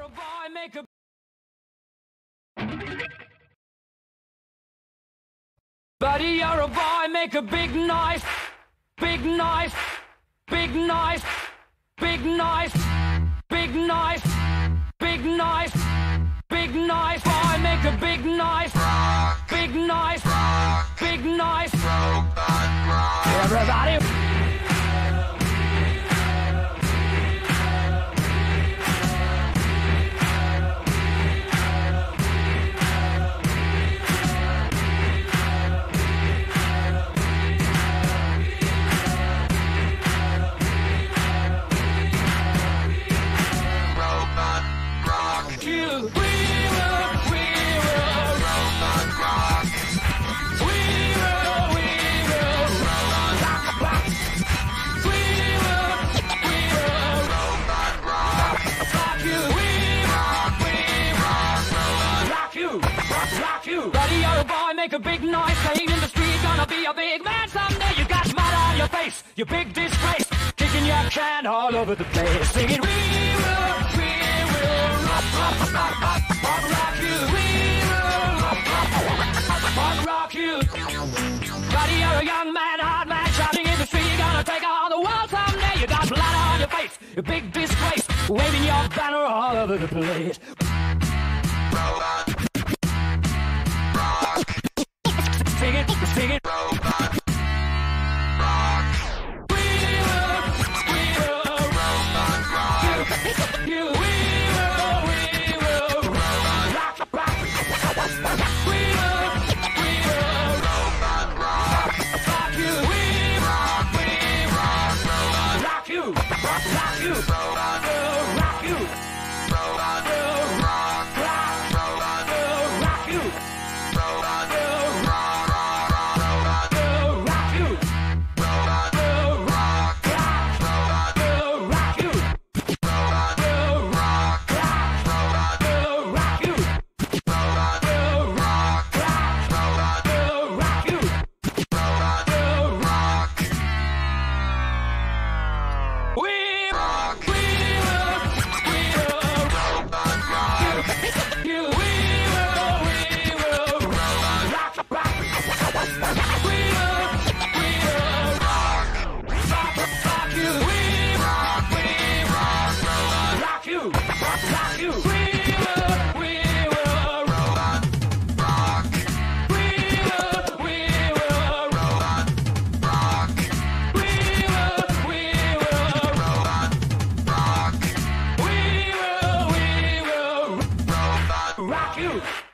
a boy, make a Buddy, you're a boy, make a big noise, big noise, big noise, big noise, big noise, big noise, big noise, boy, make a big noise, big noise, big noise, everybody. Buddy, you're a boy, make a big noise, playing in the street, gonna be a big man someday. You got mud on your face, you big disgrace, kicking your can all over the place, singing, we will rock you, we will rock you. Buddy, you're a young man, hard man, shouting in the street, gonna take on the world someday. You got blood on your face, you big disgrace, waving your banner all over the place. Sing it, robot, rock. We will robot, rock. We will rock, rock. We will robot, rock. Rock you, we rock, robot. Rock you, rock you, robot, rock you, robot, rock, robot, rock you, robot. Rock you!